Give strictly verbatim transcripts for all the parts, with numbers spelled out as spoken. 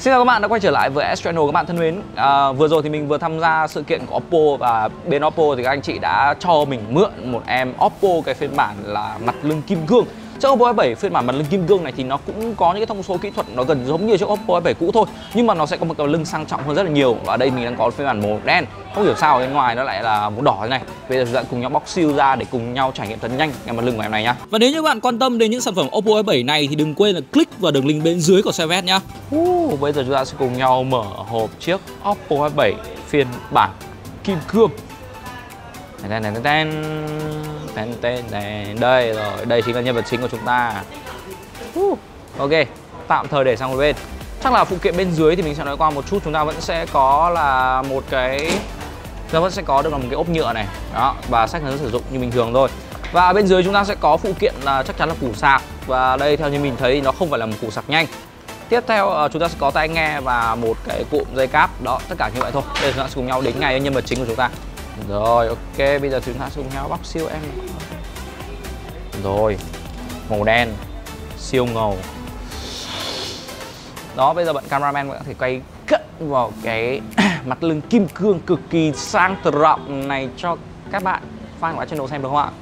Xin chào các bạn đã quay trở lại với S Channel các bạn thân mến. À, vừa rồi thì mình vừa tham gia sự kiện của Oppo và bên Oppo thì các anh chị đã cho mình mượn một em Oppo cái phiên bản là mặt lưng kim cương. Chiếc Oppo F bảy phiên bản mặt lưng kim cương này thì nó cũng có những cái thông số kỹ thuật nó gần giống như chiếc Oppo F bảy cũ thôi, nhưng mà nó sẽ có một cái lưng sang trọng hơn rất là nhiều. Và ở đây mình đang có phiên bản màu đen, không hiểu sao ở bên ngoài nó lại là màu đỏ thế này. Bây giờ chúng ta cùng nhau bóc siêu ra để cùng nhau trải nghiệm thật nhanh cái mặt lưng của em này nhá. Và nếu như bạn quan tâm đến những sản phẩm Oppo F bảy này thì đừng quên là click vào đường link bên dưới của Sevet nhá. Uh, bây giờ chúng ta sẽ cùng nhau mở hộp chiếc Oppo F bảy phiên bản kim cương. Tên, tên, tên, tên, tên, tên. Đây rồi, đây chính là nhân vật chính của chúng ta. uh, Ok, tạm thời để sang một bên. Chắc là phụ kiện bên dưới thì mình sẽ nói qua một chút. Chúng ta vẫn sẽ có là một cái Chúng ta vẫn sẽ có được là một cái ốp nhựa này. Đó, và sách hướng dẫn sử dụng như bình thường thôi. Và bên dưới chúng ta sẽ có phụ kiện là chắc chắn là củ sạc. Và đây theo như mình thấy thì nó không phải là một củ sạc nhanh. Tiếp theo chúng ta sẽ có tai nghe và một cái cụm dây cáp. Đó, tất cả như vậy thôi. Bây giờ chúng ta sẽ cùng nhau đến ngay nhân vật chính của chúng ta. Rồi, ok, bây giờ chúng ta sẽ cùng nhau bóc siêu em. Rồi, màu đen, siêu ngầu. Đó, bây giờ bạn cameraman có thể quay cận vào cái mặt lưng kim cương cực kỳ sang trọng này cho các bạn fan của channel xem được không ạ?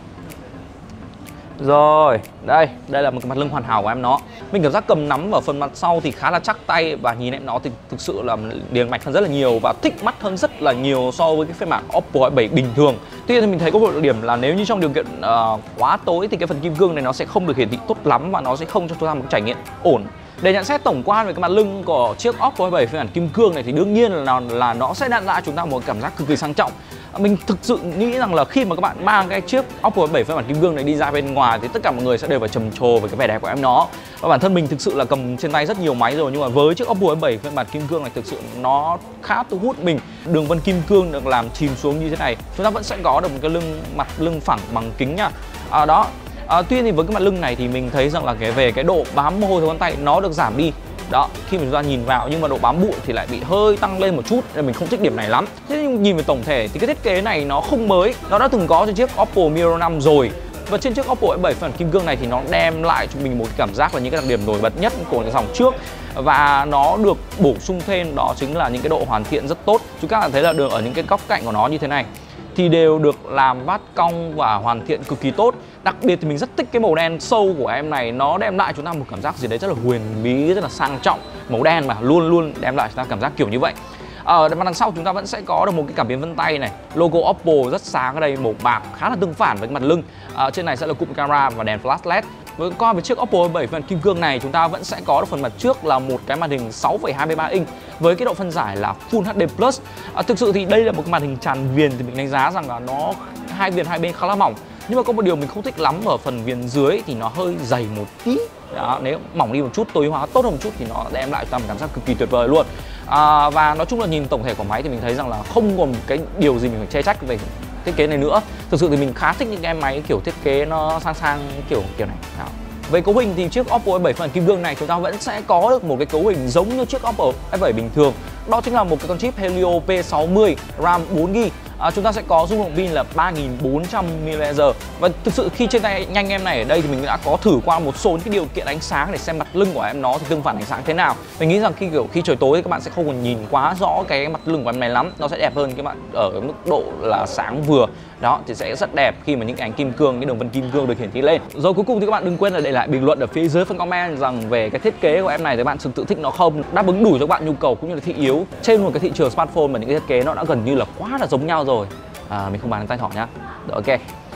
Rồi, đây, đây là một cái mặt lưng hoàn hảo của em nó. Mình cảm giác cầm nắm ở phần mặt sau thì khá là chắc tay và nhìn em nó thì thực sự là liền mạch hơn rất là nhiều và thích mắt hơn rất là nhiều so với cái phiên bản Oppo F bảy bình thường. Tuy nhiên thì mình thấy có một điểm là nếu như trong điều kiện uh, quá tối thì cái phần kim cương này nó sẽ không được hiển thị tốt lắm và nó sẽ không cho chúng ta một cái trải nghiệm ổn. Để nhận xét tổng quan về cái mặt lưng của chiếc Oppo F bảy phiên bản kim cương này thì đương nhiên là, là nó sẽ đem lại chúng ta một cảm giác cực kỳ sang trọng. Mình thực sự nghĩ rằng là khi mà các bạn mang cái chiếc Oppo F bảy phiên bản kim cương này đi ra bên ngoài thì tất cả mọi người sẽ đều phải trầm trồ về cái vẻ đẹp của em nó. Và bản thân mình thực sự là cầm trên tay rất nhiều máy rồi, nhưng mà với chiếc Oppo F bảy phiên bản kim cương này thực sự nó khá thu hút mình. Đường vân kim cương được làm chìm xuống như thế này, chúng ta vẫn sẽ có được một cái lưng mặt lưng phẳng bằng kính nha. À, đó. À, tuy nhiên thì với cái mặt lưng này thì mình thấy rằng là cái về cái độ bám mồ hôi theo ngón tay nó được giảm đi. Đó, khi mà chúng ta nhìn vào nhưng mà độ bám bụi thì lại bị hơi tăng lên một chút nên mình không thích điểm này lắm. Thế nhưng nhìn về tổng thể thì cái thiết kế này nó không mới, nó đã từng có trên chiếc Oppo Miro năm rồi. Và trên chiếc Oppo F bảy phiên bản kim cương này thì nó đem lại cho mình một cái cảm giác là những cái đặc điểm nổi bật nhất của cái dòng trước. Và nó được bổ sung thêm đó chính là những cái độ hoàn thiện rất tốt. Chúng ta thấy là được ở những cái góc cạnh của nó như thế này thì đều được làm vát cong và hoàn thiện cực kỳ tốt. Đặc biệt thì mình rất thích cái màu đen sâu của em này, nó đem lại chúng ta một cảm giác gì đấy rất là huyền bí, rất là sang trọng. Màu đen mà luôn luôn đem lại chúng ta cảm giác kiểu như vậy. Ở mặt đằng sau chúng ta vẫn sẽ có được một cái cảm biến vân tay này, logo Oppo rất sáng ở đây, màu bạc khá là tương phản với cái mặt lưng. À, trên này sẽ là cụm camera và đèn flash led. Với qua với chiếc Oppo F bảy phiên bản kim cương này chúng ta vẫn sẽ có được phần mặt trước là một cái màn hình sáu phẩy hai mươi ba inch với cái độ phân giải là Full hát đê plus. À, thực sự thì đây là một cái màn hình tràn viền thì mình đánh giá rằng là nó hai viền hai bên khá là mỏng. Nhưng mà có một điều mình không thích lắm ở phần viền dưới thì nó hơi dày một tí. Đó, nếu mỏng đi một chút, tối hóa tốt hơn một chút thì nó đem lại cho ta một cảm giác cực kỳ tuyệt vời luôn. À, và nói chung là nhìn tổng thể của máy thì mình thấy rằng là không còn cái điều gì mình phải chê trách về thiết kế này nữa. Thực sự thì mình khá thích những cái máy kiểu thiết kế nó sang sang kiểu kiểu này. Đó. Về cấu hình thì chiếc Oppo F bảy phiên bản kim cương này chúng ta vẫn sẽ có được một cái cấu hình giống như chiếc Oppo F bảy bình thường. Đó chính là một cái con chip Helio P sáu mươi, RAM bốn gi-ga-bai. À, chúng ta sẽ có dung lượng pin là ba nghìn bốn trăm mi li am pe giờ. Và thực sự khi trên tay nhanh em này ở đây thì mình đã có thử qua một số những cái điều kiện ánh sáng để xem mặt lưng của em nó thì tương phản ánh sáng thế nào. Mình nghĩ rằng khi kiểu khi trời tối thì các bạn sẽ không còn nhìn quá rõ cái mặt lưng của em này lắm, nó sẽ đẹp hơn các bạn ở cái mức độ là sáng vừa. Đó thì sẽ rất đẹp khi mà những cái ánh kim cương, cái đường vân kim cương được hiển thị lên. Rồi cuối cùng thì các bạn đừng quên là để lại bình luận ở phía dưới phần comment rằng về cái thiết kế của em này thì các bạn thực sự thích nó không, đáp ứng đủ cho các bạn nhu cầu cũng như là thị yếu trên một cái thị trường smartphone mà những cái thiết kế nó đã gần như là quá là giống nhau rồi. À, mình không bàn tay thỏ nhá. Rồi, ok.